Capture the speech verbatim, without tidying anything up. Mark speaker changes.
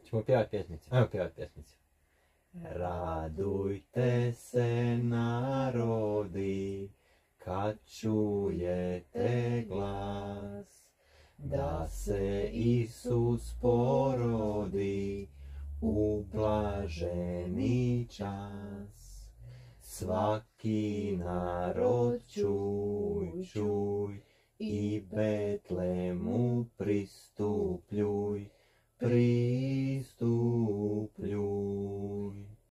Speaker 1: Ćemo pjevati pjesmicu. Ajmo pjevati pjesmicu. Radujte se narodi, kad čujete glas, da se Isus porodi u blaženi čas. Svaki narod čuj, čuj, i Betlemu pristupljuj, pri